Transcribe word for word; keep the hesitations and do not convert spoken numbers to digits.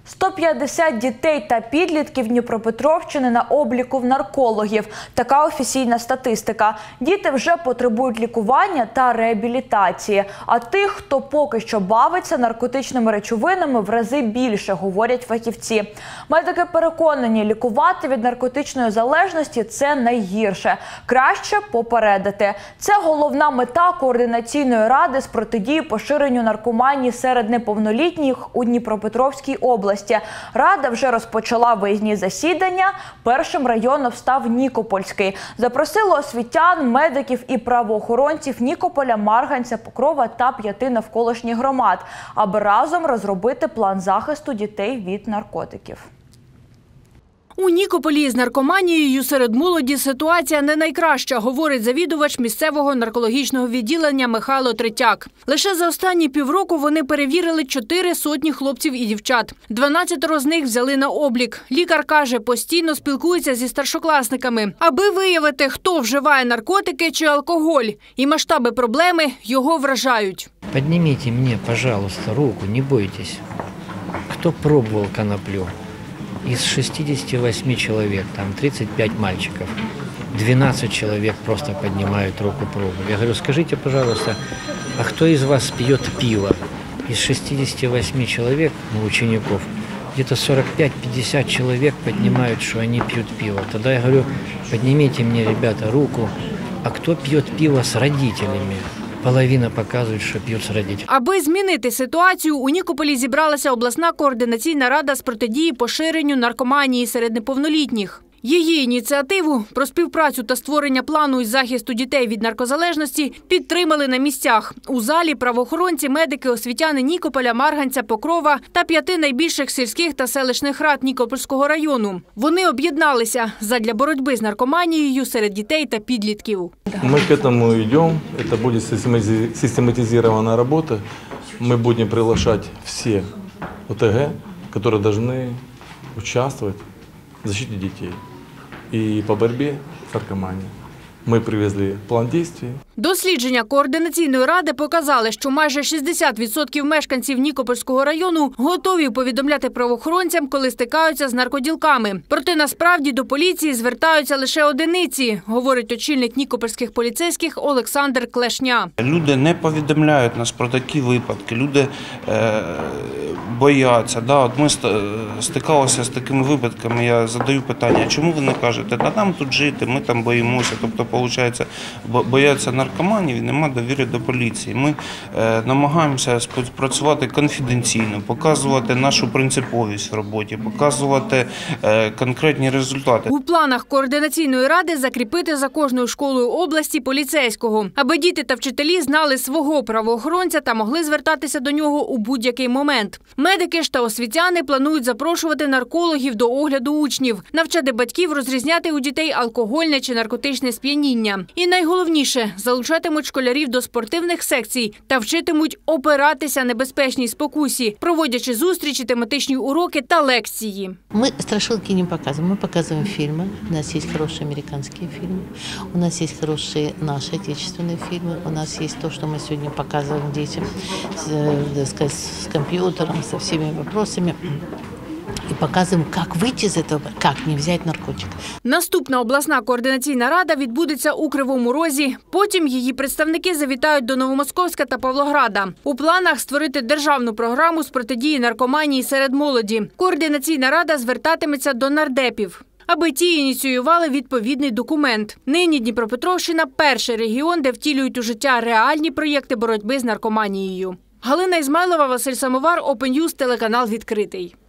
сто п'ятдесят дітей та підлітків Дніпропетровщини на обліку в наркологів. Така офіційна статистика. Діти вже потребують лікування та реабілітації. А тих, хто поки що бавиться наркотичними речовинами, в рази більше, говорять фахівці. Медики переконані, лікувати від наркотичної залежності – це найгірше. Краще попередити. Це головна мета Координаційної ради з протидії поширенню наркоманії серед неповнолітніх у Дніпропетровській області. Рада вже розпочала виїзні засідання. Першим районом став Нікопольський. Запросили освітян, медиків і правоохоронців Нікополя, Марганця, Покрова та п'яти навколишніх громад, аби разом розробити план захисту дітей від наркотиків. У Нікополі з наркоманією серед молоді ситуація не найкраща, говорить завідувач місцевого наркологічного відділення Михайло Третяк. Лише за останні півроку вони перевірили чотири сотні хлопців і дівчат. дванадцятеро з них взяли на облік. Лікар каже, постійно спілкується зі старшокласниками, аби виявити, хто вживає наркотики чи алкоголь. І масштаби проблеми його вражають. Підніміть мені, пожалуйста, руку, не бойтесь. Хто пробував коноплю? Из шестидесяти восьми человек, там тридцать пять мальчиков, двенадцать человек просто поднимают руку пробу. Я говорю, скажите, пожалуйста, а кто из вас пьет пиво? Из шестидесяти восьми человек, ну, учеников, где-то сорок пять — пятьдесят человек поднимают, что они пьют пиво. Тогда я говорю, поднимите мне, ребята, руку, а кто пьет пиво с родителями? Половина показують, що п'ють з родителями. Аби змінити ситуацію, у Нікополі зібралася обласна координаційна рада з протидії поширенню наркоманії серед неповнолітніх. Її ініціативу про співпрацю та створення плану із захисту дітей від наркозалежності підтримали на місцях. У залі правоохоронці, медики, освітяни Нікополя, Марганця, Покрова та п'яти найбільших сільських та селищних рад Нікопольського району. Вони об'єдналися задля боротьби з наркоманією серед дітей та підлітків. Ми к этому йдемо, це буде систематизована робота. Ми будемо приглашати всі О Т Г, які повинні участвувати в защите детей и по борьбе с наркоманией. Ми привезли план дій. Дослідження Координаційної ради показали, що майже шістдесят відсотків мешканців Нікопольського району готові повідомляти правоохоронцям, коли стикаються з наркоділками. Проте насправді до поліції звертаються лише одиниці, говорить очільник нікопольських поліцейських Олександр Клешня. Люди не повідомляють нас про такі випадки, люди е, бояться. Да, от ми стикалися з такими випадками, я задаю питання, чому ви не кажете, та нам тут жити, ми там боїмося, тобто, виходить, бояться наркоманів і немає довіри до поліції. Ми е, намагаємося співпрацювати конфіденційно, показувати нашу принциповість в роботі, показувати е, конкретні результати. У планах Координаційної ради закріпити за кожною школою області поліцейського, аби діти та вчителі знали свого правоохоронця та могли звертатися до нього у будь-який момент. Медики ж та освітяни планують запрошувати наркологів до огляду учнів, навчати батьків розрізняти у дітей алкогольне чи наркотичне сп'яніння. І найголовніше – залучатимуть школярів до спортивних секцій та вчитимуть опиратися небезпечній спокусі, проводячи зустрічі, тематичні уроки та лекції. Ми страшилки не показуємо, ми показуємо фільми. У нас є хороші американські фільми, у нас є хороші наші отечественні фільми, у нас є те, що ми сьогодні показуємо дітям з, з комп'ютером, з всіма питаннями. І показуємо, як вийти з цього, як не взяти наркотик. Наступна обласна координаційна рада відбудеться у Кривому Розі. Потім її представники завітають до Новомосковська та Павлограда. У планах створити державну програму з протидії наркоманії серед молоді. Координаційна рада звертатиметься до нардепів, аби ті ініціювали відповідний документ. Нині Дніпропетровщина – перший регіон, де втілюють у життя реальні проєкти боротьби з наркоманією. Галина Ізмайлова, Василь Самовар, Open News, телеканал «Відкритий».